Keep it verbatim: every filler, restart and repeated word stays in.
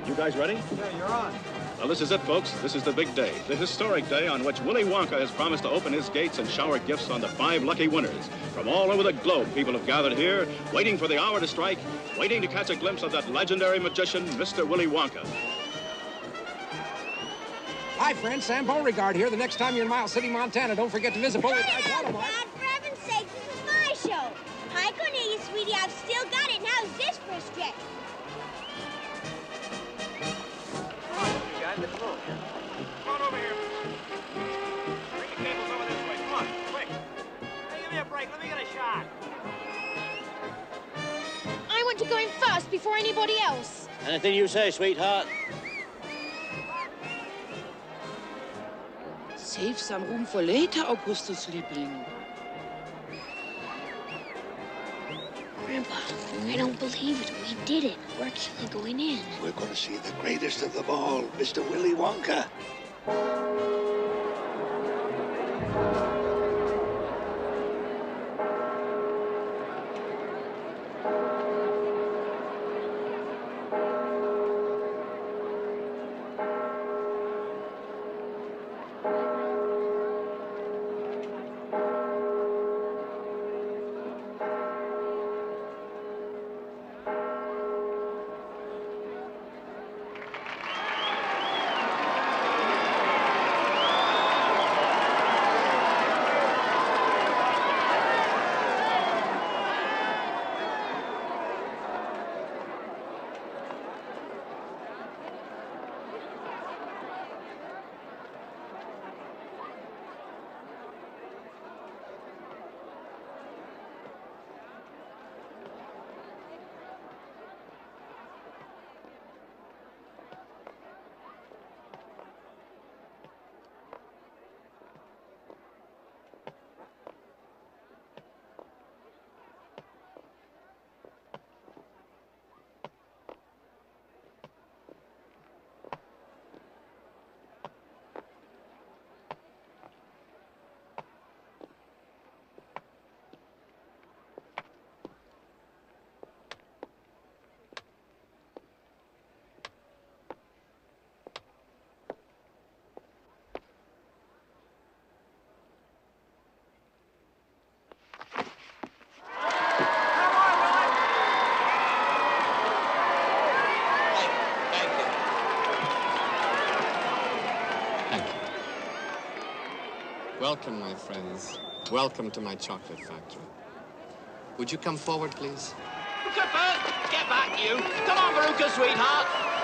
You guys ready? Yeah, you're on. Well, this is it, folks. This is the big day. The historic day on which Willy Wonka has promised to open his gates and shower gifts on the five lucky winners. From all over the globe, people have gathered here, waiting for the hour to strike, waiting to catch a glimpse of that legendary magician, Mister Willy Wonka. Hi, friends. Sam Beauregard here. The next time you're in Miles City, Montana, don't forget to visit Beauregard Automart. Dad, for heaven's sake, this is my show. Hi, Cornelius, sweetie. I've still got it. How's this for a stretch? Guys, let's move. Come on over here. Bring the cables over this way. Come on, quick. Hey, give me a break. Let me get a shot. I want to go in first before anybody else. Anything you say, sweetheart. Save some room for later, Augustus Liebling. Grandpa, I don't believe it. We did it. We're actually going in. We're going to see the greatest of them all, Mister Willy Wonka. Welcome, my friends. Welcome to my chocolate factory. Would you come forward, please? Get back, you! Come on, Veruca, sweetheart!